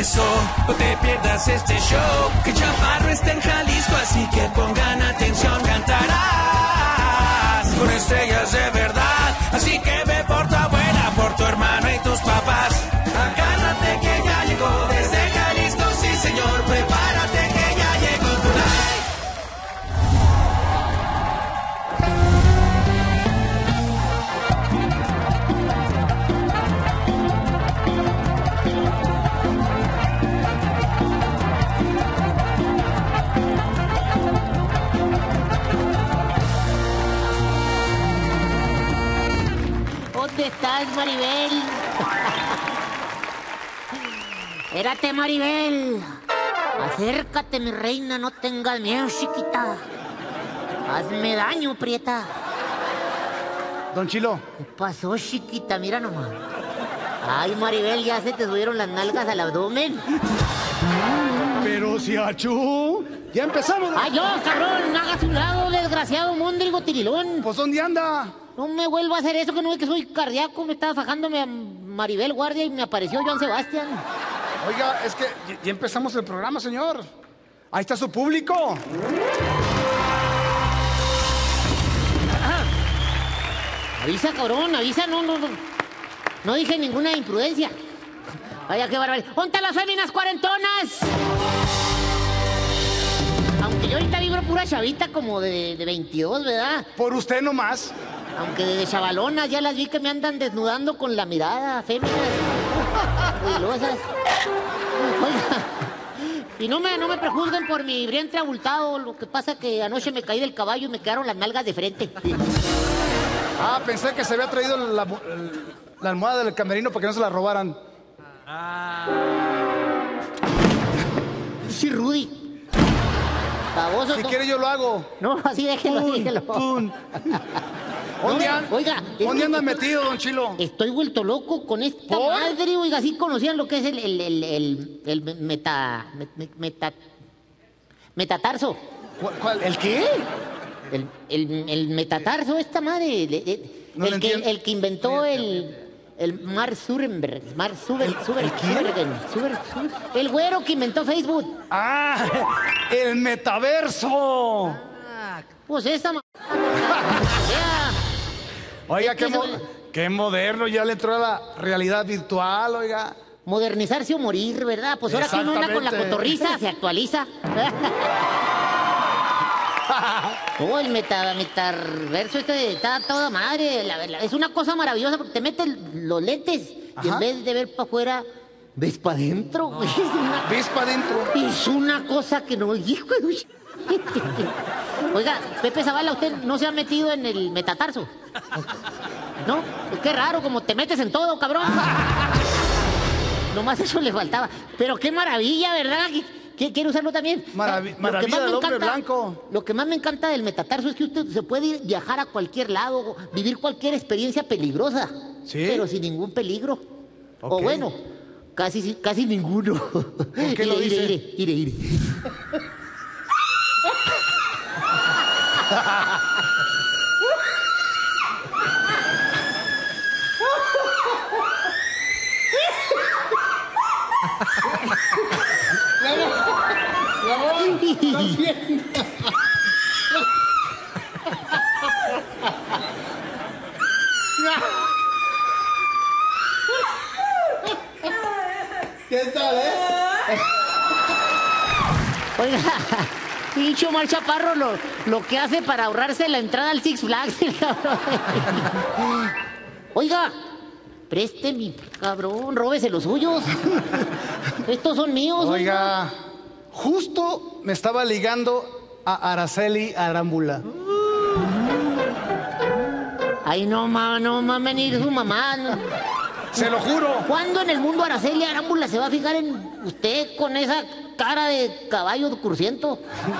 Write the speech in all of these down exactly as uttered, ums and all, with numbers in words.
eso, no te pierdas este show, que Chaparro está en Jalisco, así que pongan atención, cantarás con estrellas de verdad, así que ve por tu abuela, por tu hermano y tus papás. Agárrate que ya llegó desde Jalisco, sí señor, prepárate que ya llegó tu live. ¿Dónde estás, Maribel? Espérate, Maribel. Acércate, mi reina, no tengas miedo, chiquita. Hazme daño, prieta. Don Chilo. ¿Qué pasó, chiquita? Mira nomás. Ay, Maribel, ya se te subieron las nalgas al abdomen. Pero si achú. Ya empezamos. Ay, yo, cabrón, hagas un lado, desgraciado móndrigo tirilón. Pues, ¿dónde anda? No me vuelva a hacer eso, que no es que soy cardíaco. Me estaba fajándome a Maribel Guardia y me apareció Joan Sebastián. Oiga, es que ya- ya empezamos el programa, señor. Ahí está su público. Avisa, cabrón, avisa, no, no, no. No dije ninguna imprudencia. Vaya, qué barbaridad. ¡Ponte las féminas cuarentonas! Aunque yo ahorita vibro pura chavita como de, de veintidós, ¿verdad? Por usted nomás. Aunque desde chavalonas ya las vi que me andan desnudando con la mirada, féminas. Ruidosas. Oiga, y no me, no me prejuzguen por mi vientre abultado. Lo que pasa es que anoche me caí del caballo y me quedaron las nalgas de frente. Ah, pensé que se había traído la, la- la almohada del camerino para que no se la robaran. Sí, Rudy. Baboso. Si no- quiere yo lo hago. No, así déjelo, así déjelo. Pum. ¿Dónde, No, an- oiga, es ¿dónde que- anda metido, don Chilo? Estoy vuelto loco con esta ¿Por? madre, oiga, sí conocían lo que es el, el, el, el, el me- meta, me- me- meta, metatarso. ¿Cuál- cuál? ¿El qué? El, el, el metatarso, esta madre. El, el- No el le que, entiendo. el que inventó el, el Mark Zuckerberg. Mark Zuckerberg. ¿El quién? Zuckerberg, Zucker- Zucker- el güero que inventó Facebook. ¡Ah! ¡El metaverso! Pues esta ma- O sea, Oiga, Es que qué, mo- eso- qué moderno. Ya le entró a la realidad virtual, oiga. modernizarse o morir, ¿verdad? Pues ahora que uno anda con la Exactamente. cotorriza, se actualiza. Oh, el meta, metaverso este está toda madre. La- la- es una cosa maravillosa porque te metes los lentes y Ajá. en vez de ver para afuera, ves para adentro. Es una, ¿Ves para adentro? es una cosa que no... Hijo de... Oiga, Pepe Zavala, usted no se ha metido en el metatarso. ¿No? Pues qué raro, como te metes en todo, cabrón. Nomás eso le faltaba. Pero qué maravilla, ¿verdad? ¿Qui- qui- ¿Quiere usarlo también? Maravi- Lo que maravilla más me del hombre encanta- blanco. Lo que más me encanta del metatarso es que usted se puede ir, viajar a cualquier lado, vivir cualquier experiencia peligrosa. ¿Sí? Pero sin ningún peligro. O Ok. bueno, casi, si- casi ninguno. ¿Por qué lo dice? Ire, ire, ire. ¿Qué tal, eh? Oiga, pinche Omar Chaparro lo, lo que hace para ahorrarse la entrada al Six Flags, el cabrón. Oiga, preste mi cabrón, róbese los suyos. Estos son míos. Oiga, justo me estaba ligando a Araceli Arámbula. Ay, no, ma, no mames, ni su mamá. no. Se lo juro. ¿Cuándo en el mundo Araceli Arámbula se va a fijar en usted con esa cara de caballo cursiento?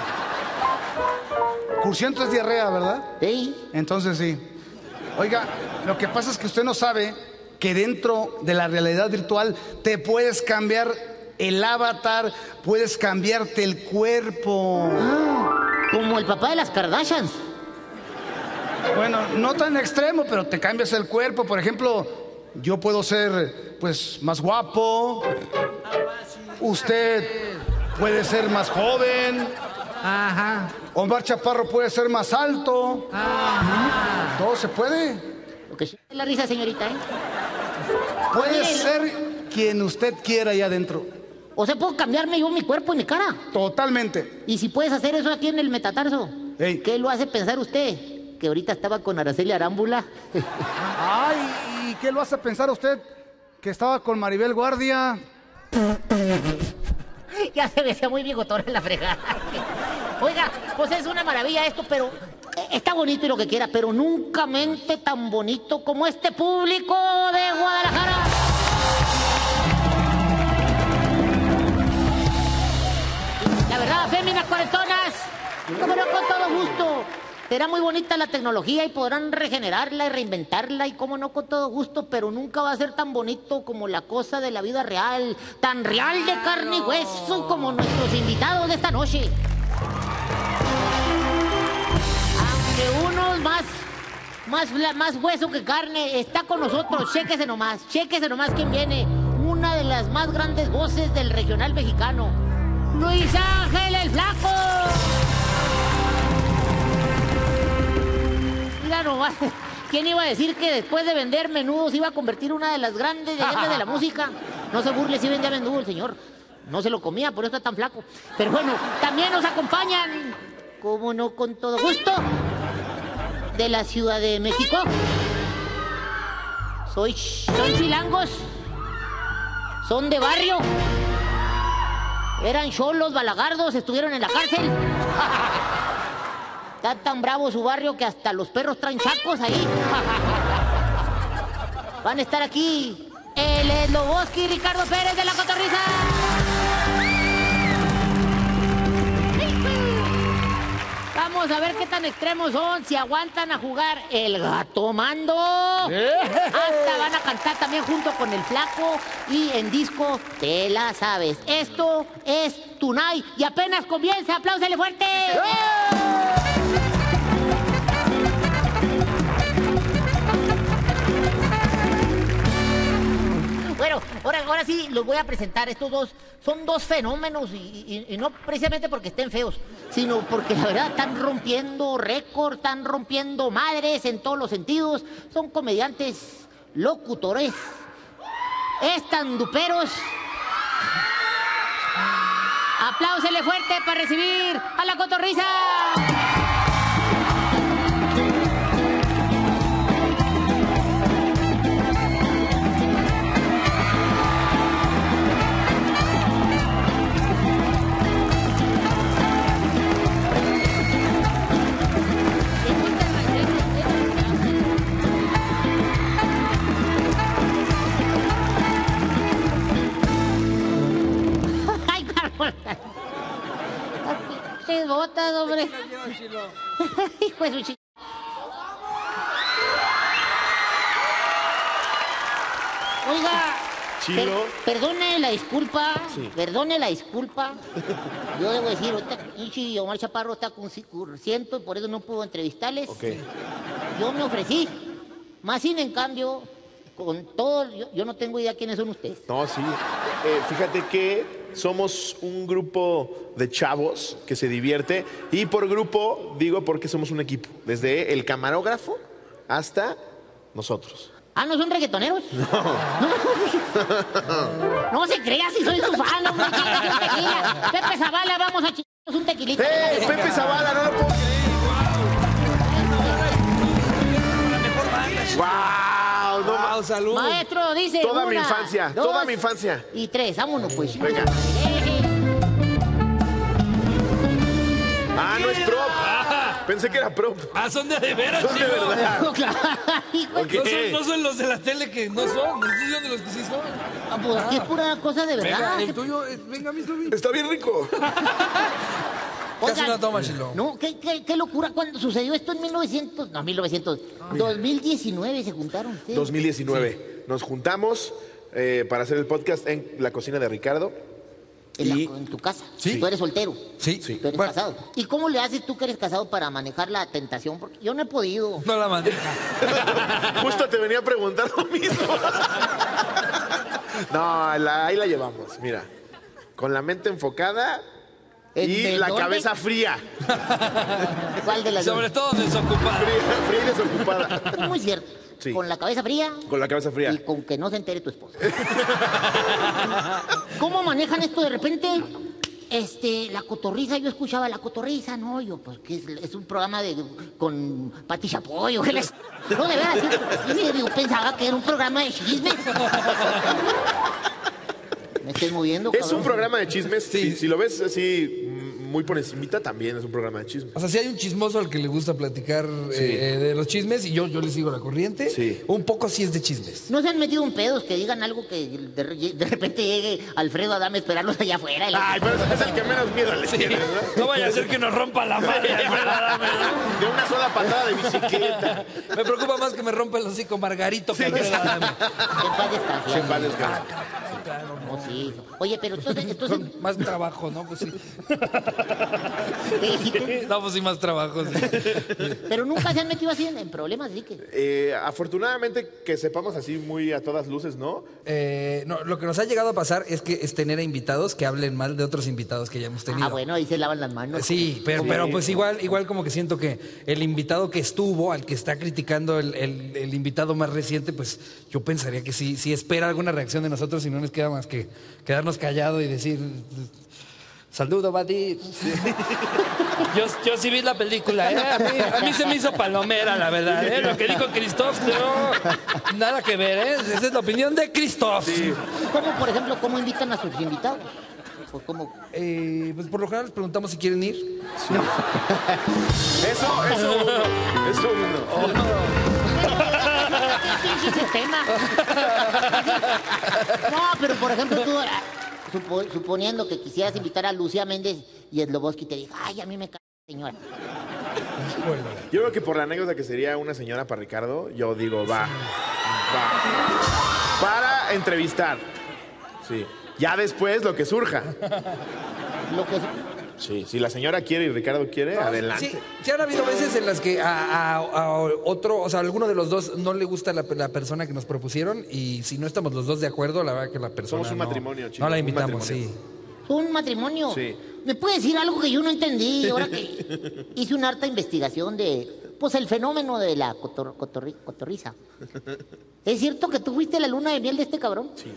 Cursiento es diarrea, ¿verdad? Sí. Entonces sí. Oiga, lo que pasa es que usted no sabe que dentro de la realidad virtual te puedes cambiar el avatar, puedes cambiarte el cuerpo. Como el papá de las Kardashians. Bueno, no tan extremo, pero te cambias el cuerpo. Por ejemplo, yo puedo ser, pues, más guapo, usted puede ser más joven. Ajá. Omar Chaparro puede ser más alto. Ajá. Todo se puede. Lo que sí es la risa, señorita, ¿eh? Puede Oye, ser quien usted quiera ahí adentro. O sea, puedo cambiarme yo mi cuerpo y mi cara. Totalmente. Y si puedes hacer eso aquí en el metatarso, Ey. ¿qué lo hace pensar usted? Que ahorita estaba con Araceli Arámbula. Ay, ¿y qué lo hace pensar usted que estaba con Maribel Guardia? Ya se veía muy bigotora en la fregada. Oiga, pues es una maravilla esto, pero está bonito y lo que quiera, pero nunca mente tan bonito como este público de Guadalajara. La verdad, féminas cuarentonas, como no, con todo gusto. Será muy bonita la tecnología y podrán regenerarla y reinventarla y como no con todo gusto, pero nunca va a ser tan bonito como la cosa de la vida real, tan real de carne y hueso como nuestros invitados de esta noche. Aunque unos más, más, más hueso que carne, está con nosotros, chéquese nomás, chéquese nomás quién viene, una de las más grandes voces del regional mexicano, Luis Ángel el Flaco. Mira nomás, ¿quién iba a decir que después de vender menudos iba a convertir una de las grandes leyendas de la música? No se burle, si vendía menudo el señor. No se lo comía, por eso está tan flaco. Pero bueno, también nos acompañan, como no con todo gusto, de la Ciudad de México. Soy, son chilangos, son de barrio, eran cholos, balagardos, estuvieron en la cárcel. Está tan bravo su barrio que hasta los perros traen chacos ahí. Van a estar aquí el Esloboski y Ricardo Pérez de La Cotorrisa. Vamos a ver qué tan extremos son, si aguantan a jugar el gato mando. Hasta van a cantar también junto con el Flaco y en disco te la sabes. Esto es Tunay y apenas comienza. ¡Apláusele fuerte! Bueno, ahora, ahora sí los voy a presentar. Estos dos son dos fenómenos y, y, y no precisamente porque estén feos, sino porque la verdad están rompiendo récords, están rompiendo madres en todos los sentidos. Son comediantes, locutores, estanduperos. Apláusele fuerte para recibir a La Cotorrisa. ¡Qué botas, hombre! Hijo de su chico. Oiga, per, perdone la disculpa, sí. perdone la disculpa. Yo debo decir, ahorita Ichi Omar Chaparro está con ciento y por eso no puedo entrevistarles. Okay. Yo me ofrecí, más sin en cambio, con todo, yo, yo no tengo idea quiénes son ustedes. No, sí. Eh, fíjate que somos un grupo de chavos que se divierte. Y por grupo, digo porque somos un equipo. Desde el camarógrafo hasta nosotros. ¿Ah, no son reggaetoneros? No. No, no se crea si soy su fan, hombre. Chingas un tequila. Pepe Zavala, vamos a chingarnos un tequilito. ¡Eh! Pepe Zavala, no lo puedo creer. La mejor banda. ¡Wow! No, Wow, salud. Maestro, dice Toda una, mi infancia, dos, toda mi infancia. Y tres, vámonos pues. Venga. Ah, no es prop. Pensé que era prop. Ah, son de de veras, Son de chico. verdad. No, claro. Ok. No son, no son los de la tele que no son, no son de los que sí son. Ah, pues aquí es pura cosa de verdad. Venga, el tuyo, es- venga, mi Slobi. Está bien rico. ¿Qué hace Oigan, una toma, Chilo? No, qué, qué, qué locura. Cuando sucedió esto en mil novecientos, no, mil novecientos, dos mil diecinueve se juntaron ustedes. dos mil diecinueve. Nos juntamos eh, para hacer el podcast en la cocina de Ricardo. En, la- Y en tu casa. Sí. Tú eres soltero. Sí. Sí. Tú eres Bueno, casado. ¿Y cómo le haces tú que eres casado para manejar la tentación? Porque yo no he podido. no la maneja. justo te venía a preguntar lo mismo. No, la- ahí la llevamos, mira. con la mente enfocada ¿En y de la dónde? cabeza fría. ¿Cuál de las Sobre dos? todo desocupada. Fría, fría y desocupada. Muy cierto. Sí. Con la cabeza fría Con la cabeza fría. y con que no se entere tu esposa. ¿Cómo manejan esto de repente? Este, la cotorriza, yo escuchaba la cotorriza, no, yo, pues que es, es un programa de con Pati Chapoy, o qué les... No, de veras, yo, yo, yo pensaba que era un programa de chismes. Me estoy moviendo, Es cabrón. un programa de chismes. Sí. Si, si lo ves así mm, muy por encimita, también es un programa de chismes. O sea, si hay un chismoso al que le gusta platicar eh, de los chismes y yo, yo le sigo la corriente, Sí. un poco sí es de chismes. ¿No se han metido en pedos que digan algo que de, de repente llegue Alfredo Adame a esperarlos allá afuera? Y la- Ay, pero ese es el que menos miedo le tiene, ¿verdad? No vaya a ser que nos rompa la madre. De una sola patada de bicicleta. Me preocupa más que me rompa el hocico Margarito que Alfredo Adame. Que en paz descanse. Se va a descansar. No, sí. Oye, pero entonces, entonces Más trabajo, ¿no? Pues sí. eh, si tú- No, pues sí, más trabajo. Sí. pero nunca se han metido así en, en problemas, así que... Eh, afortunadamente que sepamos así muy a todas luces, ¿no? Eh, no, lo que nos ha llegado a pasar es que es tener a invitados que hablen mal de otros invitados que ya hemos tenido. Ah, bueno, ahí se lavan las manos. Sí, pero, pero pues igual, igual como que siento que el invitado que estuvo, al que está criticando el, el- el invitado más reciente, pues yo pensaría que sí, sí espera alguna reacción de nosotros y no nos queda más que quedarnos callados y decir, saludo, Bati. Yo, yo sí vi la película, ¿eh? a, mí, a mí se me hizo palomera, la verdad. ¿eh? Lo que dijo Christoph, no, nada que ver, ¿eh? Esa es la opinión de Christoph. ¿Cómo, por ejemplo, cómo invitan a sus invitados? Pues como... Eh, pues por lo general les preguntamos si quieren ir. Eso, eso uno. Eso uno. Pinche sistema. No, pero por ejemplo tú, ah, supo- suponiendo que quisieras invitar a Lucía Méndez y Sloboski te diga, ay, a mí me cae señora. Yo creo que por la anécdota que sería una señora para Ricardo, yo digo, va. Va. Para entrevistar. Sí. Ya después lo que surja. Lo que... Sí, si la señora quiere y Ricardo quiere, adelante. Sí, sí han habido veces en las que a, a- a otro, o sea, a alguno de los dos no le gusta la, la persona que nos propusieron y si no estamos los dos de acuerdo, la verdad que la persona Somos un no- matrimonio, chicos, no la un invitamos, matrimonio. sí. Un matrimonio. Sí. ¿Me puede decir algo que yo no entendí ahora que hice una harta investigación de, pues, el fenómeno de la cotor- cotorri- cotorriza? ¿Es cierto que tú fuiste la luna de miel de este cabrón? Sí.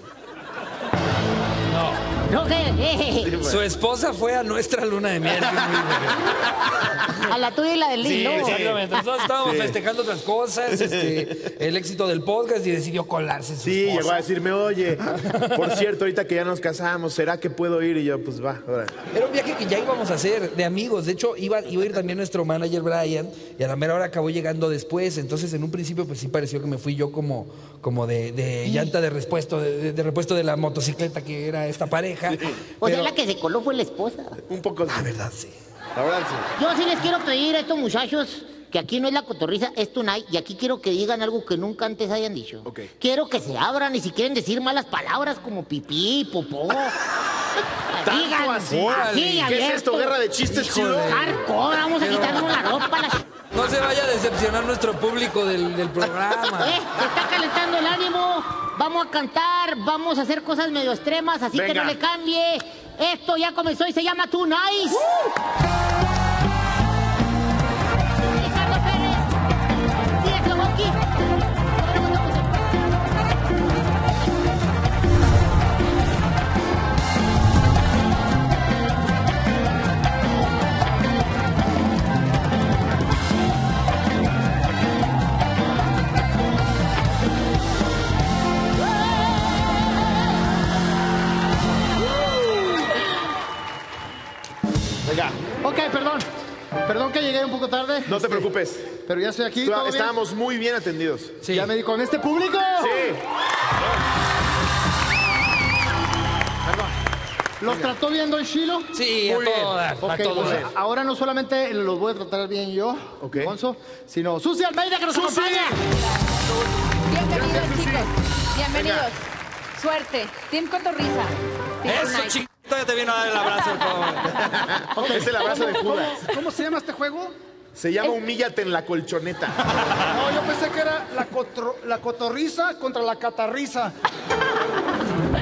No. ¿No qué? Su esposa fue a nuestra luna de miel. A la tuya y la del Sí, Lili, ¿no? exactamente. Nosotros estábamos Sí. festejando otras cosas, este, el éxito del podcast y decidió colarse su Sí, esposa. llegó a decirme, oye, por cierto, ahorita que ya nos casamos, ¿será que puedo ir? Y yo, pues va, ahora. Era un viaje que ya íbamos a hacer de amigos. De hecho, iba, iba a ir también nuestro manager Brian y a la mera hora acabó llegando después. Entonces, en un principio, pues sí pareció que me fui yo como, como de, de llanta de repuesto, de, de- de repuesto de la motocicleta que era esta pareja. O sea, Pero- la que se coló fue la esposa. Un poco. La verdad, sí. La verdad, sí. Yo sí les quiero pedir a estos muchachos que aquí no es la cotorriza, es Tonight, y aquí quiero que digan algo que nunca antes hayan dicho. Ok. Quiero que se abran y si quieren decir malas palabras como pipí, popó. ¿Tanto digan, así? así, ¿Qué es abierto. esto? ¿Guerra de chistes, chido? Hardcore, vamos a quitarnos la ropa. La... No se vaya a decepcionar nuestro público del, del programa. Eh, se está calentando el ánimo, vamos a cantar, vamos a hacer cosas medio extremas, así que Venga. no le cambie. Esto ya comenzó y se llama Tonight. Ricardo Pérez, Díaz Sloboski. Venga, Ok, perdón. Perdón que llegué un poco tarde. no te preocupes. Pero ya estoy aquí. Tú- ¿todo bien? Estábamos muy bien atendidos. Sí. Ya me di con este público. Sí. ¿Los trató bien, Don Shilo? Sí, Muy a bien. todo dar, Ok, a todo pues, dar. ahora no solamente los voy a tratar bien yo, Ok. Alfonso, sino Susi Almeida que nos ¡Susi! acompaña. Bienvenidos, Gracias, Susi. chicos. Bienvenidos. Venga. Suerte. Team Cotorriza. Team Eso, Tonight. chiquito, ya te vino a dar el abrazo, pobre. Es el abrazo de ¿Cómo, Judas. cómo se llama este juego? Se llama Humíllate en la colchoneta. No, yo pensé que era la, cotro- la cotorriza contra la catarriza. Pura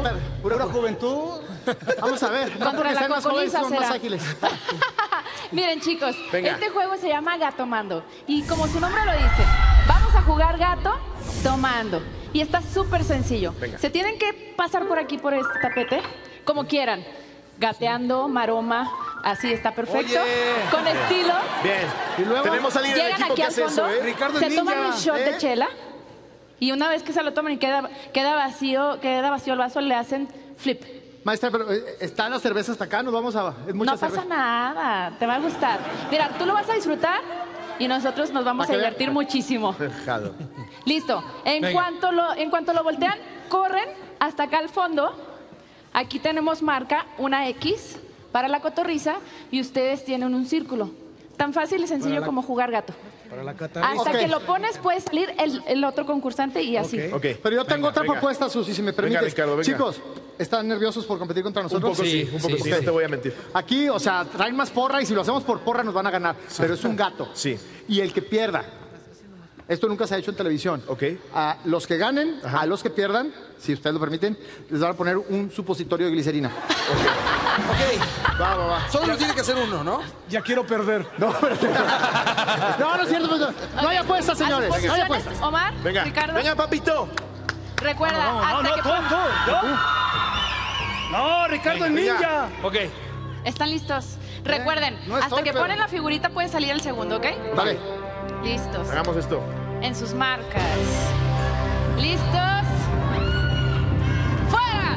espera, Pura juventud. Vamos a ver. No Contra porque la sean más jóvenes, cocoliza son más será. ágiles. Miren, chicos, Venga. este juego se llama Gato Mando. Y como su nombre lo dice, vamos a jugar gato tomando. Y está súper sencillo. Venga. Se tienen que pasar por aquí, por este tapete, como quieran. Gateando, maroma, así está perfecto. Oye. Con estilo. Bien. Y luego Tenemos a alguien del Llegan equipo aquí que al hace fondo, eso, ¿eh? Ricardo se el toman ninja, un shot ¿eh? de chela. Y una vez que se lo toman y queda, queda, vacío, queda vacío el vaso, le hacen flip. Maestra, pero eh, está la cerveza hasta acá, nos vamos a... Es mucha No pasa cerveza. nada, te va a gustar. Mira, tú lo vas a disfrutar y nosotros nos vamos Pa' a que vean. divertir muchísimo. Jalo. Listo. En Venga. cuanto, lo, en cuanto lo voltean, corren hasta acá al fondo. Aquí tenemos marca una X para la cotorriza y ustedes tienen un círculo. Tan fácil y sencillo como jugar gato. Para la catarrita. Hasta Ok. que lo pones puede salir el, el otro concursante y así. Ok. Pero yo tengo otra venga. propuesta, Susi, si me permites. Ricardo, venga. Chicos, ¿están nerviosos por competir contra Un nosotros? poco sí, Sí, un poco sí, sí, sí. no te voy a mentir. Aquí, o sea, traen más porra y si lo hacemos por porra nos van a ganar. Pero es un gato. Sí. Y el que pierda, esto nunca se ha hecho en televisión. Ok. A los que ganen, Ajá. a los que pierdan, si ustedes lo permiten, les van a poner un supositorio de glicerina. Ok, Va, va, va. solo tiene que hacer uno, ¿no? Ya quiero perder. No, pero- no, no es cierto. pues, No, no hay apuestas, ¿A señores. sus No hay posiciones, apuestas. Omar, Venga, Ricardo, venga, papito. recuerda, No, hasta no, que tú, pon- tú. ¿Yo? No, Ricardo el Venga. ninja. Ok. ¿Están listos? Recuerden, no hasta estoy, que pero- ponen la figurita puede salir el segundo, ¿ok? Vale. Listos. Hagamos esto. En sus marcas. ¿Listos? ¡Fuera!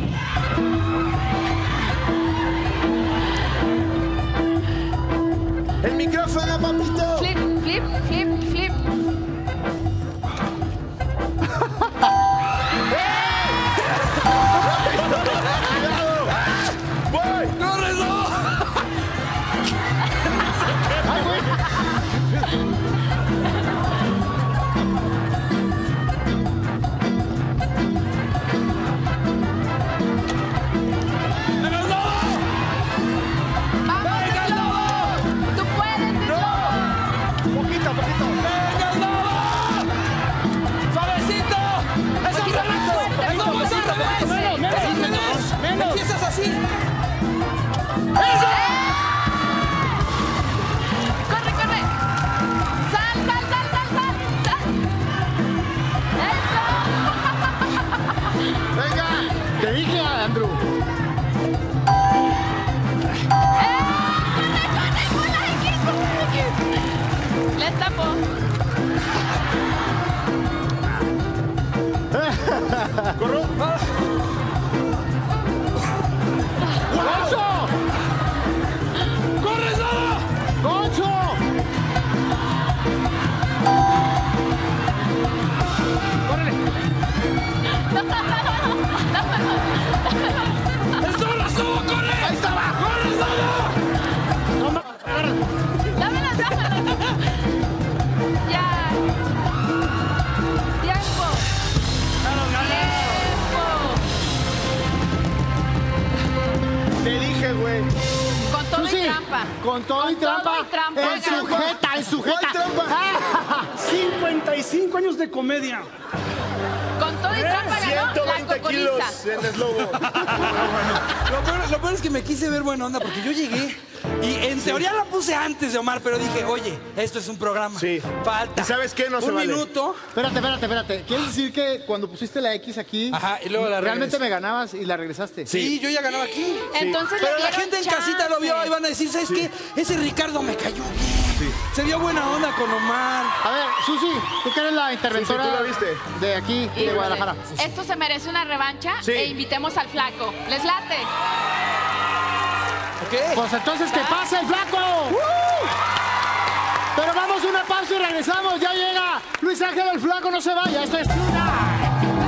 El micrófono, papito. Flip, flip, flip, flip. ¡Voy! ¡Corre, no! ¡Vamos, Slobo! ¡Tú puedes, Slobo! Poquito, poquito. ¡Venga, el lobo! ¡Suavecito! ¡Es al Poquito revés! más fuerte, ¡El lobo es al poquito más revés! fuerte. ¡Es al revés! menos. Empiezas así. ¡Corre, corre! ¡Sal, sal, sal, sal, sal! ¡Sal! ¡Eso! Venga. Te dije, Andrew. Les tapo. ¿Corro? ¡Gonzo! ¡Corre, lobo! ¡Gonzo! ¡El lobo, lobo, corre! ¡Ahí estaba! ¡Corre, lobo! Dámelas, dámelas. Ya. Tiempo. Tiempo. Te dije, güey. Con todo Susi, y trampa. con todo y Con todo trampa. y trampa. En sujeta, en sujeta. ¿Cuál trampa? Ah, cincuenta y cinco años de comedia. Con todo y trampa ganó ciento la veinte cocoliza. kilos en el lobo. Lo peor, lo peor es que me quise ver buena onda porque yo llegué y en teoría la puse antes de Omar, pero dije, oye, esto es un programa. Sí. Falta. ¿Y sabes qué? No se un vale. minuto. Espérate, espérate, espérate. ¿Quieres decir que cuando pusiste la X aquí, Ajá, y luego la realmente regresé. me ganabas y la regresaste? Sí, yo ya ganaba aquí. Entonces le Pero la dieron gente en chance. casita lo vio y van a decir, ¿sabes qué? Ese Ricardo me cayó bien. Se vio buena onda con Omar. A ver, Susi, tú que eres la interventora Susi, ¿tú la viste? de aquí, de Guadalajara. Esto se merece una revancha Sí. e invitemos al flaco. ¿Les late? ¿Ok? Pues entonces que pase el flaco. Pero vamos a una pausa y regresamos. Ya llega Luis Ángel el Flaco, no se vaya. Esto es Tuna.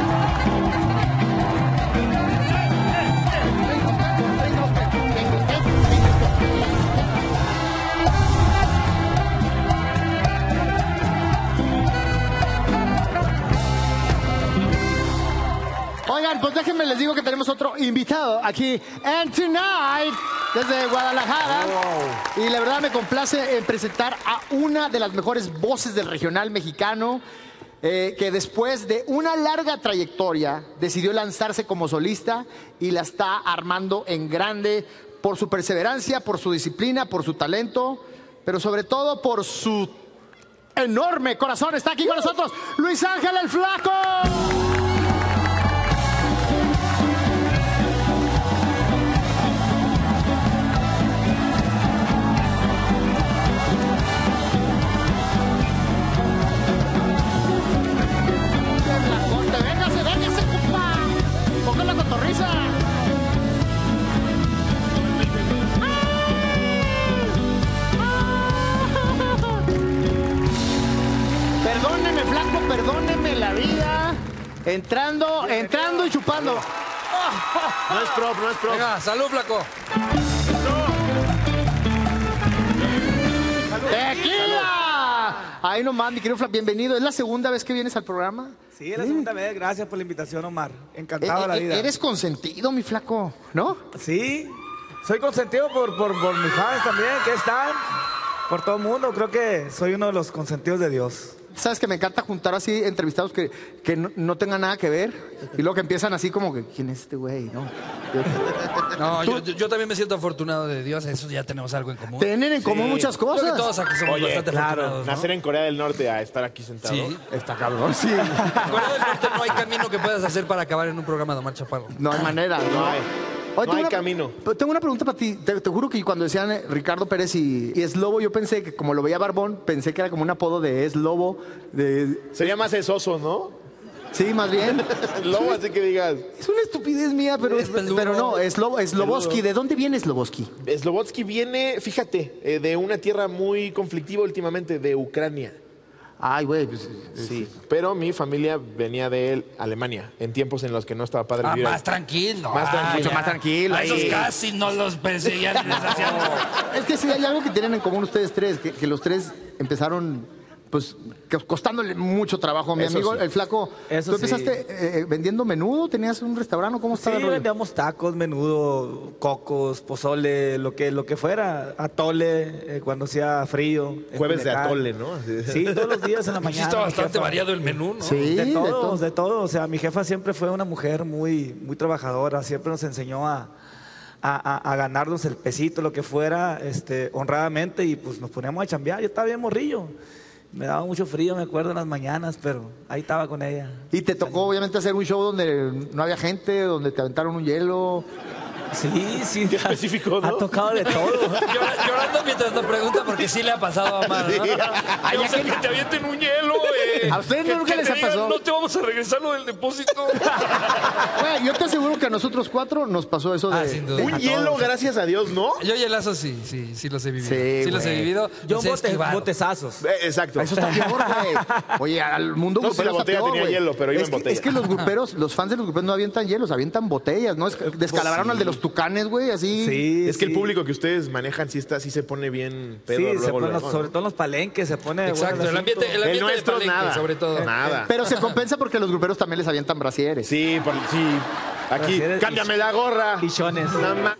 Oigan, pues déjenme les digo que tenemos otro invitado aquí en Tonight desde Guadalajara. Y la verdad me complace en presentar a una de las mejores voces del regional mexicano. eh, que después de una larga trayectoria decidió lanzarse como solista y la está armando en grande por su perseverancia, por su disciplina, por su talento, pero sobre todo por su enorme corazón. Está aquí con nosotros Luis Ángel el Flaco. Véngase, véngase, compa. Ponga la cotorriza. Perdóneme, Flaco, perdóneme la vida. Entrando, entrando y chupando. No es prop, no es prop. Venga, salud, Flaco. ¡Tequila! Ahí nomás, mi querido Flaco, bienvenido. ¿Es la segunda vez que vienes al programa? Sí, es la segunda vez. Gracias por la invitación, Omar. Encantado de la Eh, eh, vida. Eres consentido, mi Flaco, ¿no? Sí, soy consentido por, por, por mis fans también, que están, por todo el mundo. Creo que soy uno de los consentidos de Dios. Sabes que me encanta juntar así entrevistados que, que no, no tengan nada que ver y luego que empiezan así como que, ¿quién es este güey? No. No, yo, yo- yo también me siento afortunado de Dios. Eso ya tenemos algo en común. Tienen en común muchas Creo que cosas. todos aquí somos Oye, bastante claro, afortunados, ¿no? Nacer en Corea del Norte a estar aquí sentado. Sí. Está cabrón, sí. En Corea del Norte no hay camino que puedas hacer para acabar en un programa de Omar Chaparro. No hay manera. No hay. Oye, No tengo hay una- camino. pero Tengo una pregunta para ti. Te, te juro que cuando decían eh, Ricardo Pérez y, y Es Lobo, yo pensé que como lo veía Barbón, pensé que era como un apodo de Es Lobo. De, Sería más esoso, ¿no? sí, más bien. Lobo, así que digas. Es una estupidez mía, pero, Es peludo. pero no, es Lobo, Sloboski. ¿De dónde viene Sloboski? Slobodsky viene, fíjate, eh, de una tierra muy conflictiva últimamente, de Ucrania. Ay, güey, pues, Sí. Pero mi familia venía de Alemania, en tiempos en los que no estaba padre Ah, vivir ahí. más tranquilo. Más Ah, tranquilo. ya. Más tranquilo, A esos ahí. casi no los perseguían y les hacían. es que sí hay algo que tienen en común ustedes tres, que, que los tres empezaron, pues, que- costándole mucho trabajo a mi Eso amigo, sí. el Flaco. Eso ¿Tú sí. empezaste eh, vendiendo menudo? ¿Tenías un restaurante? ¿Cómo Sí, estaba el rollo? vendíamos tacos, menudo, cocos, pozole, lo que, lo que fuera. Atole, eh, cuando hacía frío. en Jueves de Culiacán. atole, ¿no? Así. Sí, todos los días en la Sí, mañana. está mi bastante jefa. variado el menú, ¿no? Sí, De de todo, todo. de todo. O sea, mi jefa siempre fue una mujer muy, muy trabajadora. Siempre nos enseñó a, a, a- a ganarnos el pesito, lo que fuera, este, honradamente. Y pues nos poníamos a chambear. Yo estaba bien morrillo. Me daba mucho frío, me acuerdo, en las mañanas, pero ahí estaba con ella. Y te tocó, obviamente, hacer un show donde no había gente, donde te aventaron un hielo. Sí, sí. Qué específico, ¿no? Ha tocado de todo. Llora- Llorando mientras lo pregunta porque sí le ha pasado a Omar, ¿no? Ay, O ya sea, que- que te avienten un hielo, eh. ¿A ustedes Que- nunca que les te ha digan, pasado? No te vamos a regresar lo del depósito. Güey, yo te aseguro que a nosotros cuatro nos pasó eso de... Ah, sin duda. de- Un a hielo, todos. gracias a Dios, ¿no? Yo hielazos sí, sí, sí los he vivido. Sí, Sí, los he güey. vivido. Yo los he bote, esquivado. botezazos. Eh, Exacto. Eso está peor, güey. Oye, al mundo No sé si la grupero está botella peor, tenía güey. hielo, pero iba es en que, botella. Es que los gruperos, los fans de los gruperos no avientan hielos, avientan botellas, ¿no? Es que descalabraron al de los tucanes, güey, así. Sí, Es que el sí. público que ustedes manejan sí está, sí se pone bien pedo Sí, luego, se pone luego, los- ¿no? sobre todo en los palenques se pone. Exacto, bueno el ambiente, el El ambiente de nuestro, palenque, nada. sobre todo. Nada. Pero se compensa porque los gruperos también les avientan brasieres. Sí, por- sí. Aquí, Brasieres cámbiame y- la gorra. Pichones. Nada más.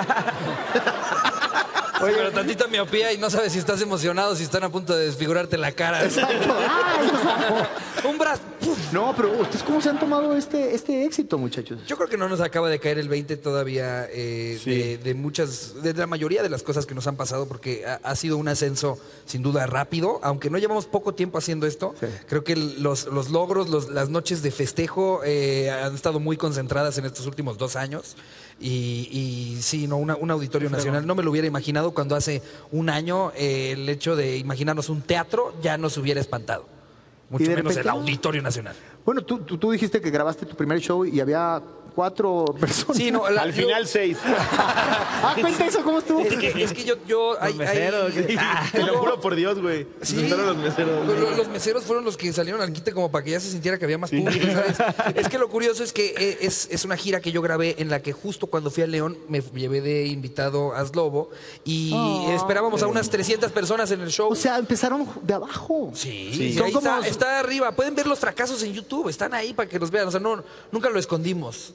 Sí, pero tantita miopía y no sabes si estás emocionado, si están a punto de desfigurarte la cara. Exacto. Ay, no. Un brazo. No, pero ¿ustedes cómo se han tomado este, este éxito, muchachos? Yo creo que no nos acaba de caer el veinte todavía eh, de, de muchas, de la mayoría de las cosas que nos han pasado, porque ha, ha sido un ascenso sin duda rápido, aunque no llevamos poco tiempo haciendo esto. Sí. Creo que los, los logros, los- las noches de festejo eh, han estado muy concentradas en estos últimos dos años. Y, y sí, no, una- un auditorio nacional. No me lo hubiera imaginado cuando hace un año eh, el hecho de imaginarnos un teatro ya nos hubiera espantado. Mucho Y de menos el repente- Auditorio Nacional. Bueno, tú, tú, tú dijiste que grabaste tu primer show y había cuatro personas. Sí, no, la- Al yo- final seis. Ah, cuenta eso, ¿cómo estuvo? Es que, es que yo, yo hay- meseros, hay- ¿qué? Ah, Te lo juro por Dios, güey. Sí. Sentaron los meseros. Los, los meseros fueron los que salieron al quite como para que ya se sintiera que había más público, ¿sabes? Es que lo curioso es que eh, es, es una gira que yo grabé en la que justo cuando fui a León me llevé de invitado a Slobo y esperábamos a unas trescientas personas en el show. O sea, empezaron de abajo. Sí, Sí. y Son ahí como- está, está arriba. Pueden ver los fracasos en YouTube, están ahí para que los vean. O sea, no, nunca lo escondimos. Pero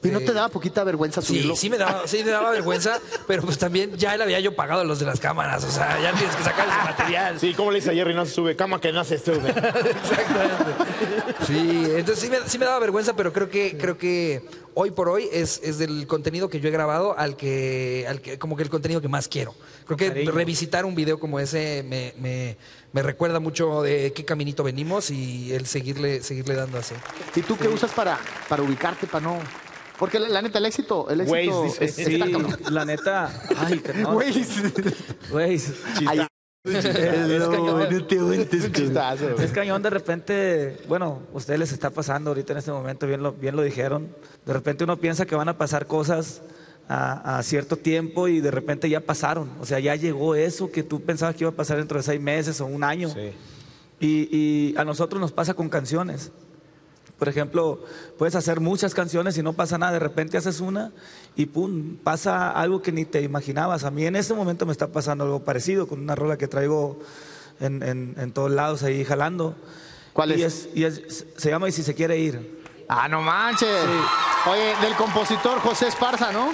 ¿Y no te daba poquita vergüenza Sí, subirlo? sí me daba, sí me daba vergüenza, pero pues también ya le había yo pagado a los de las cámaras, o sea, ya tienes que sacar ese material. Sí, como le dice a Jerry, no se sube, cama que no se sube. Exactamente. Sí, entonces sí me, sí me daba vergüenza, pero creo que, creo que hoy por hoy es, es del contenido que yo he grabado al que, al que, como que el contenido que más quiero. Creo que cariño. revisitar un video como ese me, me, me recuerda mucho de qué caminito venimos y el seguirle, seguirle dando así. ¿Y tú qué usas para, para ubicarte, para no...? Porque la, la neta, el éxito, el éxito Waze, dice. es- Sí, está cabrón. la neta. Ay, que no. Güey, Güey, ay, es cañón. Chistazo, güey. Es cañón de repente, bueno, a ustedes les está pasando ahorita en este momento, bien lo, bien lo dijeron. De repente uno piensa que van a pasar cosas a, a cierto tiempo y de repente ya pasaron. O sea, ya llegó eso que tú pensabas que iba a pasar dentro de seis meses o un año. Sí. Y, y a nosotros nos pasa con canciones. Por ejemplo, puedes hacer muchas canciones y no pasa nada. De repente haces una y pum, pasa algo que ni te imaginabas. A mí en este momento me está pasando algo parecido con una rola que traigo en, en- en todos lados ahí jalando. ¿Cuál Y es? y es- se llama Y si se quiere ir. Ah, no manches. Oye, del compositor José Esparza, ¿no?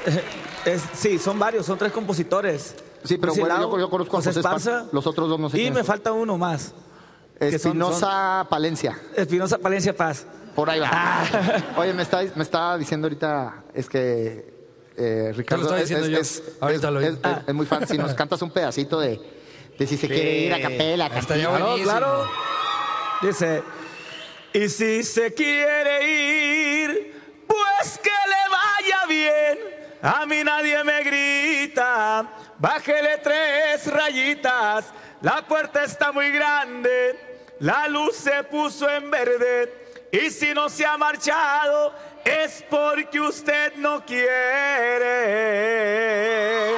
Es- sí, son varios, son tres compositores. Sí, pero José bueno, Lau, yo, yo conozco a José Esparza. Los otros dos no sé Y quiénes me son. falta uno más. que son- Espinosa Palencia. Espinosa Palencia Paz. Por ahí va. Oye, me está, me está diciendo ahorita, es que eh, Ricardo estaba es, diciendo es- yo. es- Ahorita es- lo oí. es- es- es muy fan. Si nos cantas un pedacito de, de si se quiere ir a capela, Estaría cantito. Claro, buenísimo. claro. Dice, y si se quiere ir, pues que le vaya bien. A mí nadie me grita, bájele tres rayitas. La puerta está muy grande, la luz se puso en verde. Y si no se ha marchado, es porque usted no quiere.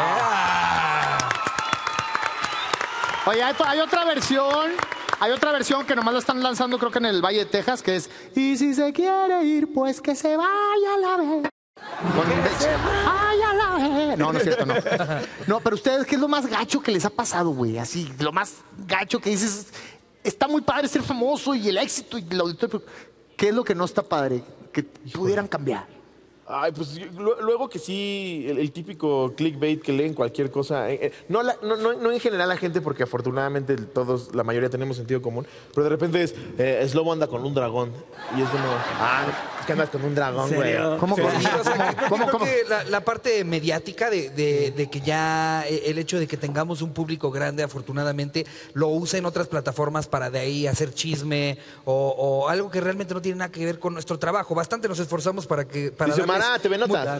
Oye, hay, hay otra versión, hay otra versión que nomás la están lanzando creo que en el Valle de Texas, que es, y si se quiere ir, pues que se vaya a la vez. Con un beche. Vaya a la vez. No, no es cierto, no. No, pero ustedes, ¿qué es lo más gacho que les ha pasado, güey? Así, lo más gacho que dices, está muy padre ser famoso y el éxito y el auditorio, pero ¿qué es lo que no está padre? Que pudieran cambiar. Ay, pues yo- lu- luego que sí, el, el típico clickbait que leen cualquier cosa. eh, eh, no, la- no, no, no en general la gente, porque afortunadamente todos, la mayoría tenemos sentido común, pero de repente es, eh, Slobo anda con un dragón. Y es como, ah, es que andas con un dragón, ¿En güey. serio? ¿Cómo, Sí, cómo? o sea, creo, que- ¿Cómo, creo cómo? que la, la parte mediática de, de- de que ya eh, el hecho de que tengamos un público grande, afortunadamente, lo usen otras plataformas para de ahí hacer chisme o, o algo que realmente no tiene nada que ver con nuestro trabajo. Bastante nos esforzamos para que... Para Dice, darles- Mara, T V Notas.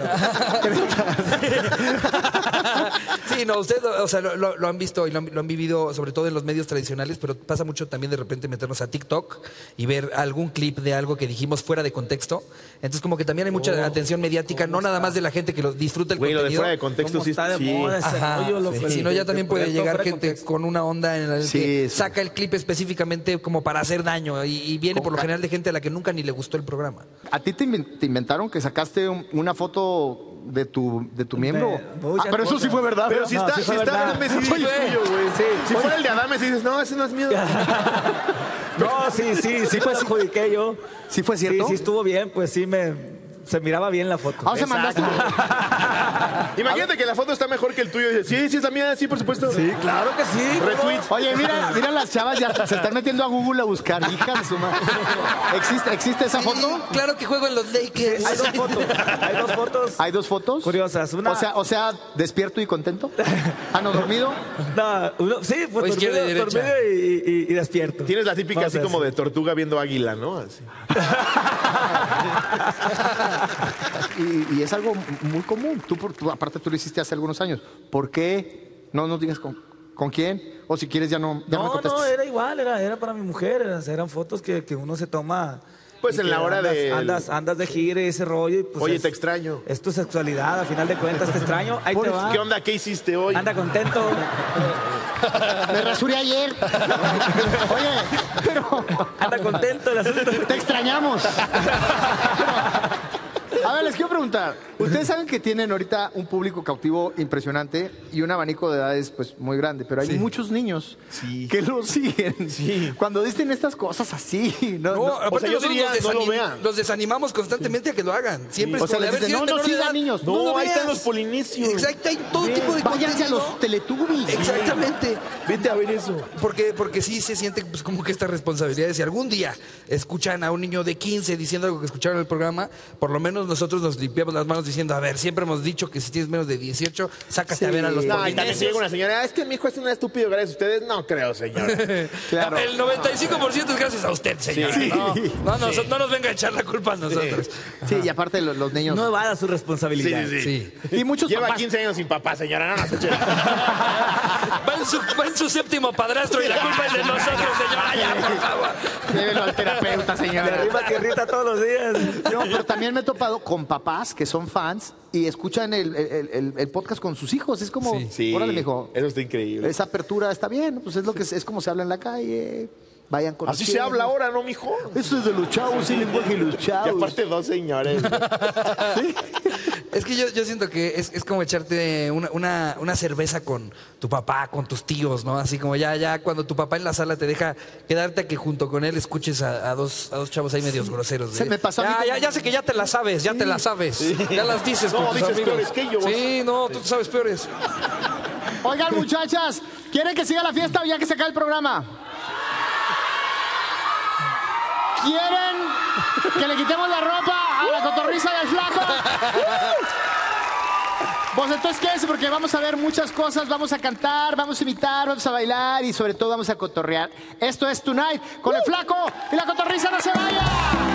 Sí, no, ustedes o sea, lo, lo- lo han visto y lo han, lo han vivido sobre todo en los medios tradicionales, pero pasa mucho también de repente meternos a TikTok y ver algún clip de algo que dijimos fuera de contexto. Entonces como que también hay mucha atención mediática, no nada más de la gente que lo disfruta el Güey, lo de contenido. fuera de contexto ¿Cómo sí está de sí. moda ese Ajá, rollo, loco? sí. El- Si no, ya el- también el puede poner todo llegar fuera de gente contexto. con una onda en la Sí, que sí. saca el clip específicamente como para hacer daño y, y viene por lo general de gente a la que nunca ni le gustó el programa. ¿A ti te, inven- te inventaron que sacaste un- una foto de tu, de tu miembro? muchas Ah, pero eso sí cosas. fue verdad. Pero si No, está, sí si fue está verdad. grande, sí, Oye, es tuyo, güey. sí. Si fuera el de Adame, sí dices, no, ese no es mío. No, sí, sí, sí me adjudiqué yo. ¿Sí fue cierto? Sí, sí estuvo bien, pues sí me... Se miraba bien la foto. Ah, o sea, mandaste. Imagínate que la foto está mejor que el tuyo. Y dices, sí, sí, es la mía, sí, por supuesto. Sí, claro que sí. Retweet. Oye, mira, mira las chavas ya se están metiendo a Google a buscar. Hija de su madre. ¿Existe, ¿Existe esa foto? Claro que juego en los Lakers. Hay dos fotos. Hay dos fotos ¿Hay dos fotos? curiosas. Una... O sea, o sea, despierto y contento. Ah, no, dormido. No, uno- sí, pues O izquierda y dormido, derecha. dormido y, y- y despierto. Tienes la típica así Cosas. como de tortuga viendo águila, ¿no? Así. Y, y es algo muy común. Tú, por- tú, aparte, tú lo hiciste hace algunos años. ¿Por qué? No nos digas con, con quién. O si quieres, ya no, ya no, me No, contestes. no, era igual, era, era para mi mujer. Eran, eran fotos que, que uno se toma. Pues y en que la hora andas, del- Andas, andas de gira y ese rollo. Y pues Oye, es- te extraño. Es tu sexualidad, a final de cuentas te extraño. Ahí te va. ¿Qué onda? ¿Qué hiciste hoy? Anda contento. Me rasuré ayer. Oye, pero Anda contento el asunto. te extrañamos. A ver, les quiero preguntar. Ustedes saben que tienen ahorita un público cautivo impresionante y un abanico de edades pues muy grande, pero hay Sí. muchos niños Sí. que lo siguen. Sí. Cuando dicen estas cosas así, no, No, no. aparte sea, yo nosotros diría, los, no lo desanim- vean. los desanimamos constantemente a que lo hagan. Siempre O es sea, como de, les a ver, dicen, si no, eres no menor de sigan edad, niños. No, lo ahí están veas. los polinesios. Exacto, hay todo tipo de Váyanse a contenido. los Teletubbies. Exactamente. Vete a ver eso. Porque, porque sí se siente pues, como que esta responsabilidad de si algún día escuchan a un niño de quince diciendo algo que escucharon en el programa, por lo menos nosotros nos limpiamos las manos diciendo, a ver, siempre hemos dicho que si tienes menos de dieciocho, sácate Sí. a ver a los No, y también polinesios. llega una señora, "Ah, es que mi hijo es un estúpido gracias a ustedes. No creo, señora. Claro. El noventa y cinco por ciento es gracias a usted, señora. Sí. No, no, nos- no nos venga a echar la culpa a nosotros. Sí, y aparte los, los niños. No evada su responsabilidad. Sí, sí, Sí. Y muchos Lleva papás. quince años sin papá, señora. No nos eche. Va en, su, va en su séptimo padrastro y la culpa es de nosotros, señora. Ya, por favor. Llévelo al terapeuta, De señora. arriba tierrita todos los días. No, pero también me he topado con papás que son fans y escuchan el, el- el- el podcast con sus hijos. Es como, Sí. Sí. órale, mijo, Eso está increíble. esa apertura está bien, pues es lo que es, es como se habla en la calle. Vayan con Así se habla ahora, ¿no, mijo? Eso es de los chavos, el lenguaje de los Y chavos. aparte dos señores. Es que yo, yo siento que es, es como echarte una, una, una cerveza con tu papá, con tus tíos, ¿no? Así como ya, ya cuando tu papá en la sala te deja quedarte a que junto con él escuches a, a dos, a dos chavos ahí medios groseros. Se de, me pasó a mí ya, con- ya, ya sé que ya te la sabes, ya te la sabes. Ya las dices No, con tus dices amigos. peores que ellos. Sí, no, tú sabes peores. Oigan, muchachas, ¿quieren que siga la fiesta o ya que se acabe el programa? ¿Quieren que le quitemos la ropa a la cotorriza del flaco? Pues entonces quédense porque vamos a ver muchas cosas, vamos a cantar, vamos a imitar, vamos a bailar y sobre todo vamos a cotorrear. Esto es Tonight con el flaco y la cotorriza. ¡No se vaya!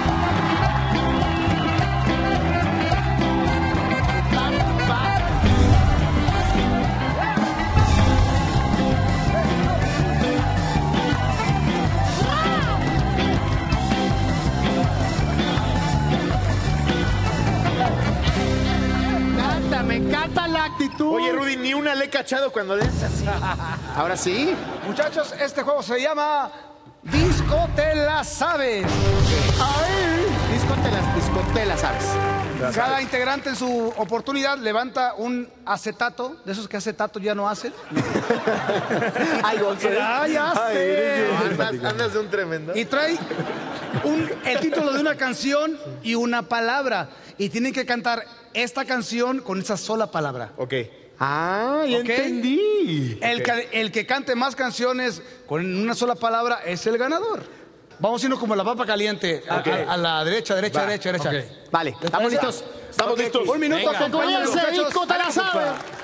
Me encanta, me encanta la actitud. Oye, Rudy, ni una le he cachado cuando le haces así. Ahora sí. Muchachos, este juego se llama Disco Te La Sabes. Ay, discotelas, discotelas, ¿sabes? Cada integrante en su oportunidad levanta un acetato, de esos que acetato ya no hacen. Ay, Gonzo. Ah, ya sé. Andas, andas de un tremendo. Y trae un- el título de una canción y una palabra. Y tienen que cantar esta canción con esa sola palabra. Ok. Ah, ya ¿Ok? entendí. El, que, el que cante más canciones con una sola palabra es el ganador. Vamos a irnos como la papa caliente. A, a- a la derecha, derecha, derecha, derecha. Ok. Vale, ¿estamos listos? Estamos listos. Un minuto, Venga, que comience, vámonos, disco te la sabe.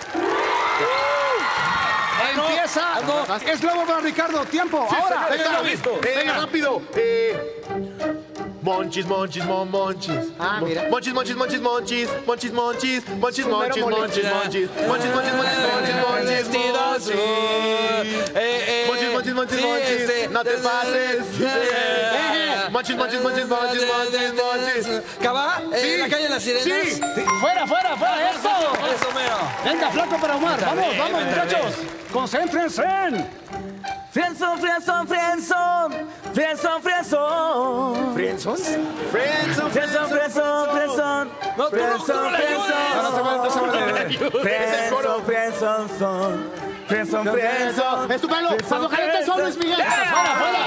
Empieza. Es globo para Ricardo. Tiempo. Ahora. Venga, venga, rápido. Eh, monchis, monchis, mon, monchis. Ah, mira. Monchis, monchis, monchis, monchis. Monchis, monchis. Monchis, monchis, mole. monchis, monchis. Monchis, monchis, monchis, monchis, monchis. Vestido azul. Eh, eh, Monchis, monchis, monchis, sí, monchis. este, No te pases. eh, Monchis, monchis, monchis, monchis, monchis, monchis. ¿Cabá? Eh, ¿La calle de las sirenas? Sí. Fuera, fuera, fuera. Eso. Eso mero. Venga, flaco para Omar. Vamos, vamos, muchachos. Concéntrense. Friendzone, friendzone, friendzone. Friendzone, friendzone. ¿Friendzone? Friendzone, Friendzone, friendzone, friendzone. No, tú no, tú no le ayudes. No, no se va, no se va. Friendzone, friendzone, son. Friendzone, friendzone. Es tu pelo. Cuando caliente solo es Miguel. Fuera, fuera.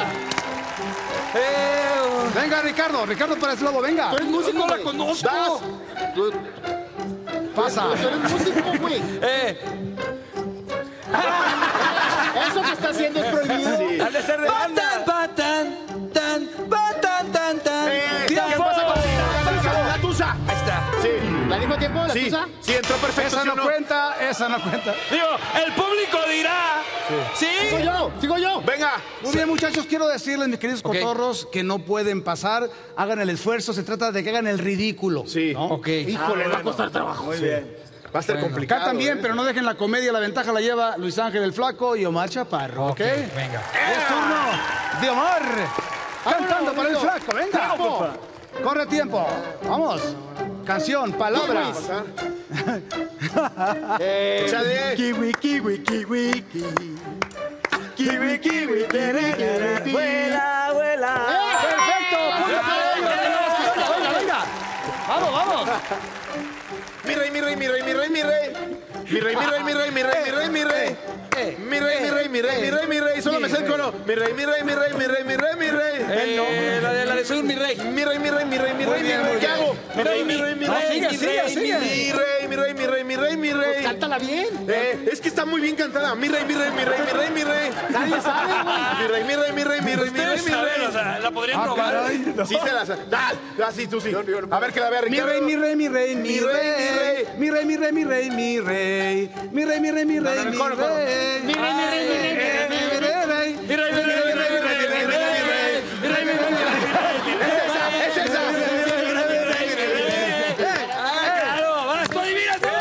Eh, Venga, Ricardo. Ricardo para el globo, venga. Tú eres músico, no la güey. conozco. Tú- Pasa. Tú eres músico, güey. Eh, Eso que está haciendo es prohibido. Han de ser de patan, banda. patan, tan, patan, tan, tan. Eh, ¿Qué ¡Tiempo! pasa con la tusa? Ahí está. Sí. ¿La dijo a tiempo, la Sí, tusa? sí, entró perfecto. Esa ¿sí o no cuenta, esa no cuenta. Digo, el público dirá. ¿Sí? Sigo yo, sigo yo. Venga. Muy bien, muchachos, quiero decirles, mis queridos Ok. cotorros, que no pueden pasar. Hagan el esfuerzo, se trata de que hagan el ridículo. Sí. Ok. Híjole, va a costar trabajo. Muy bien. Va a estar complicado. Cantan bien, ¿eh? pero no dejen la comedia. La ventaja la lleva Luis Ángel el Flaco y Omar Chaparro, ¿ok? Ok, venga. Es turno de Omar. Cantando para el Flaco, venga. Tiempo. Corre tiempo. Vamos. Canción, palabras. Échale. Kiwi, kiwi, kiwi, kiwi. Kiwi, kiwi, kiwi. Vuela, vuela. Perfecto. Punto para ellos. Venga, venga. Vamos, vamos. Mi rey, mi rey, mi rey, mi rey, mi rey, mi rey. Mi rey, mi rey, mi rey, mi rey, mi rey. Solo me sé el coro. Mi rey, mi rey, mi rey, mi rey, mi rey, mi rey. Eh, la de la de soy un mi rey. Mi rey, mi rey, mi rey, mi rey, mi rey. ¿Qué hago? Mi rey, mi rey, mi No, rey. sigue, mi sigue, rey, sigue. Mi rey, mi rey, mi rey, mi rey, mi rey. Cántala bien. Eh, es que está muy bien cantada. Mi rey, mi rey, mi rey, mi rey, mi rey. Nadie sabe, güey. Mi rey, mi rey, mi rey, mi rey, mi rey, mi rey. O sea, la podrían Ah, probar. caray. Sí se la sabe. Ah, ah, sí, tú sí. A ver que la vea Mi Ricardo. rey, mi rey, mi rey, mi rey, mi rey, mi rey, mi rey, mi rey, mi rey, mi rey, mi rey, mi rey, mi rey, mi rey, mi rey, mi rey, mi rey, mi rey, mi rey. Es esa, es esa. ¡Claro! ¡Vas, tú adivinas, tú!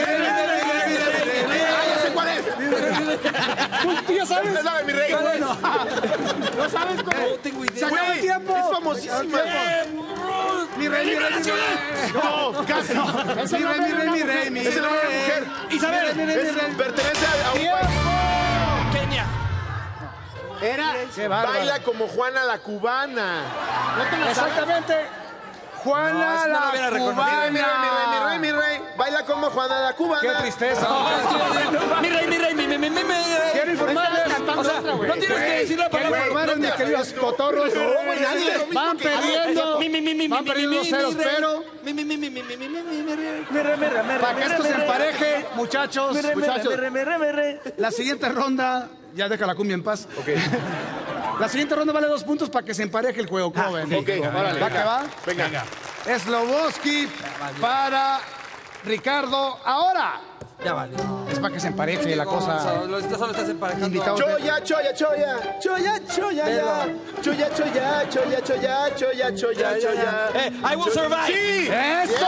Ah, ya sé cuál es. ¿Tú ya sabes? ¿Qué sabe, mi rey? ¿No sabes cómo? No tengo idea. acabó el tiempo. Es famosísima. Mi rey, mi rey, mi rey. No, casi. Mi rey, mi rey, mi rey, mi Es el nombre de una mujer. Isabel. Mi rey, mi Es- rey. Pertenece a un país. Kenia. Era. Qué bárbaro. Baila como Juana la cubana. ¿No te la sabes? Exactamente. No, Juana eso no lo la hubiera reconocido. Mi rey, mi rey, mi rey, mi cubana. rey, mi rey. Baila como Juana la cubana. Qué tristeza. Mi rey, mi rey, mi, mi, mi, mi, mi. Quiero informarles. O sea, no tienes que decir la Quiero palabra. informarles, mis queridos cotorros. Van perdiendo. Mi, mi, mi, mi, Van mi, perdiendo mi, ceros, mi, rey. pero Mi, mi, mi, mi, mi, mi, mi, mi, mi, mi, rey. para que esto se empareje, muchachos, muchachos, la siguiente ronda, ya deja la cumbia en paz. La siguiente ronda vale dos puntos para que se empareje el juego, ¿cómo ven? Ok, órale. ¿Va que va? Venga. Sloboski para Ricardo. Ahora Ya vale. es para que se empareje la cosa. Solo, solo estás emparejando. Invitado. Choya, choya, choya. Choya, choya, ya. Choya, choya, choya, choya, choya, choya, choya. Eh, I will survive. ¡Sí! ¡Eso!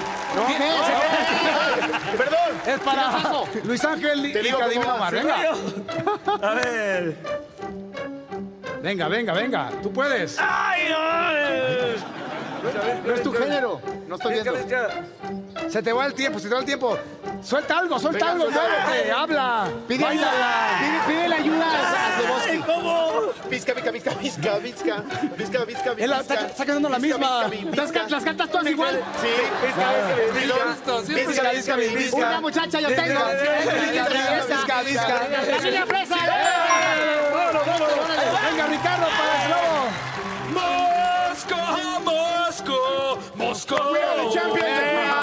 Perdón. Es para Luis Ángel y Te digo Cadimir cómo va, Omar. ¿sí? Venga. A ver. Venga, venga, venga. Tú puedes. ¡Ay, ay! No es tu género. No estoy viendo. Se te va el tiempo, se te va el tiempo. Suelta algo, suelta Venga, algo, suelta muévete, habla. Pide ayuda. Pide, pide la ayuda a Sloboski. ¿Cómo? Visca, visca, visca, visca, visca. Visca, visca, Él la- visca. está, está cantando la Visca, misma. visca, Las, visca. las cantas todas igual. Sí. Visca, visca, Listo, siempre visca, visca, visca, visca. Una muchacha yo tengo. Visca, visca. La niña fresa. Venga, Ricardo, para el globo. Mosco, Mosco, Mosco. We are the champions.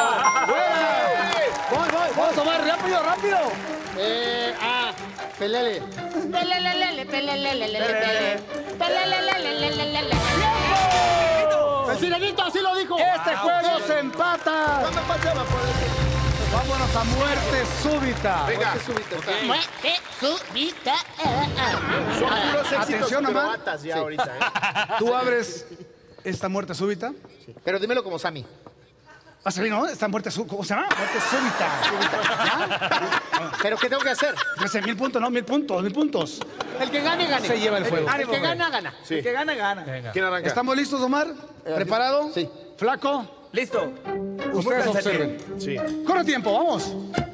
Voy, voy, vamos, Omar, rápido, rápido. Eh, ah, pelele. Pelelelele, pelelelele, pele. Pelelelelelelele. El sirenito así lo dijo. Este juego se empata. ¿Cuándo pasaba por el... Vámonos a muerte súbita. Venga. Muerte súbita. Ah, ah. Son puros éxitos Atención, Omar. croatas ya ahorita, ¿eh? Tú abres esta muerte súbita. Pero dímelo como Sammy. Ah, sí, ¿no? Esta muerte súbita. ¿Cómo se llama? Muerte súbita. ¿Pero qué tengo que hacer? No sé, mil puntos, no, mil puntos, mil puntos. El que gane, gane. Se lleva el juego. El que gana, gana. Sí. Que gana, gana. ¿Quién arranca? ¿Estamos listos, Omar? ¿Preparado? Sí. Flaco, Listo. ustedes pensativo. observen. Sí. Corre tiempo, vamos.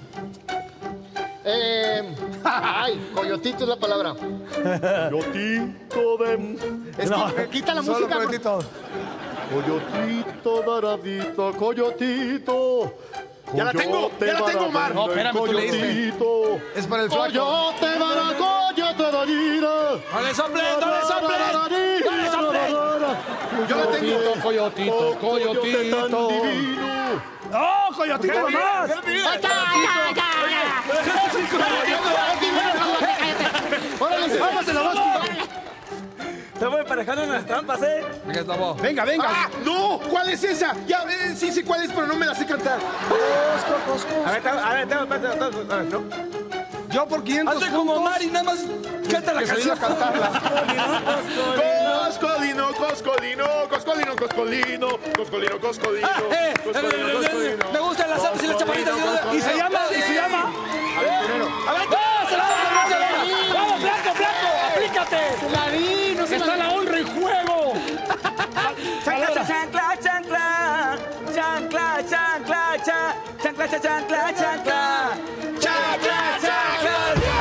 Eh, ay, coyotito es la palabra. Coyotito de... Es que quita la Solo música. por- coyotito. Coyotito doradito, coyotito. Ya la tengo, ya la tengo, Omar. No, espérame, tú leíste. Es para el flaco. Coyote para coyote doradito. No le soplen, no le soplen. No le soplen. Yo la tengo. Coyotito, coyotito. tan divino. ¡No, coyotito nomás! ¡Órale, vamos, Sloboski! Estamos emparejando en las trampas, ¿eh? Venga, Slobo. Venga, venga. ¡Ah! ¡No! ¿Cuál es esa? Ya, eh, sí sé cuál es, pero no me la sé cantar. A ver, a ver, tengo, tengo, tengo, tengo, ¿no? Yo por quinientos Hazte como puntos. Mari, nada más canta la Que se canción. iba a cantarla. Coscolino, coscolino, coscolino, coscolino, coscolino, coscolino, Ah, eh, coscolino, eh, coscolino. Me gustan las apps y las chaparitas. Y se llama, y se llama. A ver, ¡no! ¡Se la vamos, se la vamos! ¡Vamos, flaco, flaco! ¡Aplícate! La vi, no se Está la honra en juego. Chancla, chancla, chancla. Chancla, chancla, cha- chancla, cha- chancla, chancla. Chancla, chancla.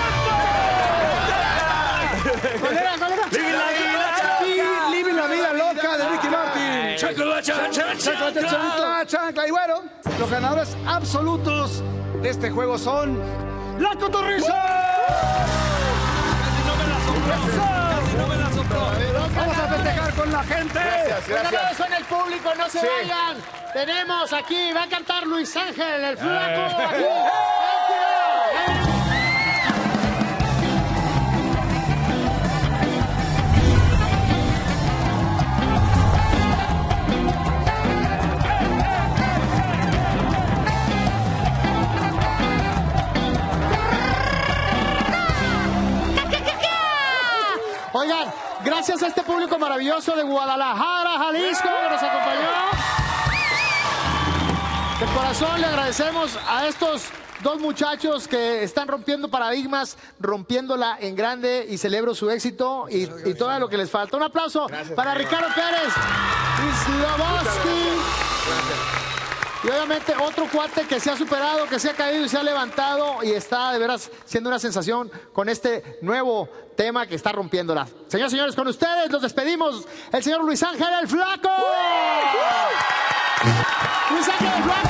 ¿Cuál era? ¿Cuál era? Vive la vida. Living la vida loca de Ricky Martin. Chancla, chancla, Chancla, chancla, chancla. Y bueno, los ganadores absolutos de este juego son La Cotorrisa. Casi no me la sopló. Casi no me la sopló. Vamos a festejar con la gente. Gracias, Un aplauso gracias. en el público, no se Sí. vayan. Tenemos aquí, va a cantar Luis Ángel, el flaco. Aquí. Oigan, gracias a este público maravilloso de Guadalajara, Jalisco, que nos acompañó. De corazón le agradecemos a estos dos muchachos que están rompiendo paradigmas, rompiéndola en grande, y celebro su éxito y, y todo lo que les falta. Un aplauso para Ricardo Pérez y Sloboski. Y obviamente otro cuate que se ha superado, que se ha caído y se ha levantado y está de veras siendo una sensación con este nuevo tema que está rompiéndola. Señoras y señores, con ustedes nos despedimos. El señor Luis Ángel el Flaco. Luis Ángel el Flaco.